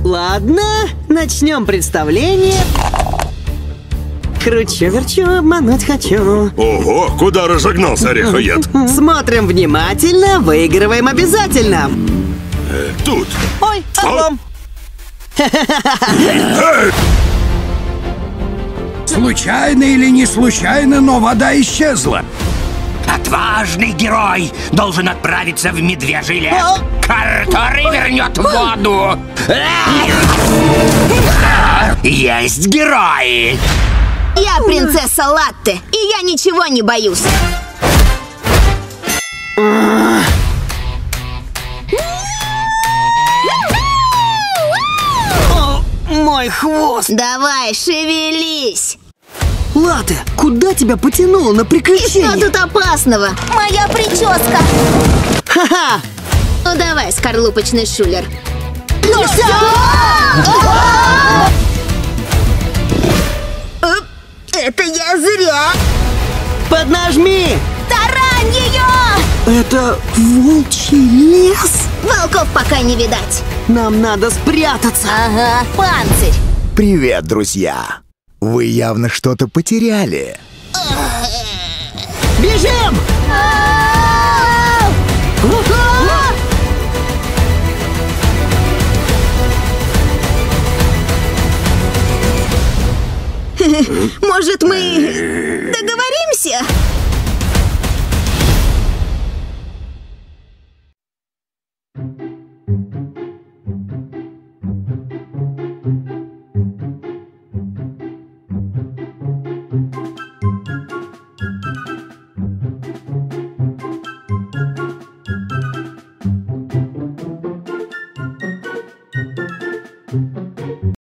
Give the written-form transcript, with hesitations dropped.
Ладно, начнем представление. Кручу-верчу, обмануть хочу. Ого, куда разогнался орехоед? Смотрим внимательно, выигрываем обязательно. Тут. Ой, облом. Случайно или не случайно, но вода исчезла. Отважный герой должен отправиться в медвежий лес, который вернет воду. Есть герои! Я принцесса Латте, и я ничего не боюсь. О, мой хвост. Давай, шевелись. Латте, куда тебя потянуло на И приключение? что тут опасного? Моя прическа. Ха-ха! Ну давай, скорлупочный шулер. Ну все! Это я зря. Поднажми! Тарань ее! Это волчий лес? Волков пока не видать. Нам надо спрятаться. Ага, панцирь. Привет, друзья! Вы явно что-то потеряли. Бежим! Может, мы договоримся?